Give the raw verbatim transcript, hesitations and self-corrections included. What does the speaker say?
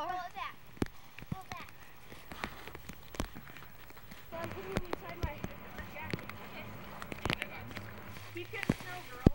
Pull it back. Pull it back. So I'm putting it inside my, my jacket. Okay. Keep getting snow, girl.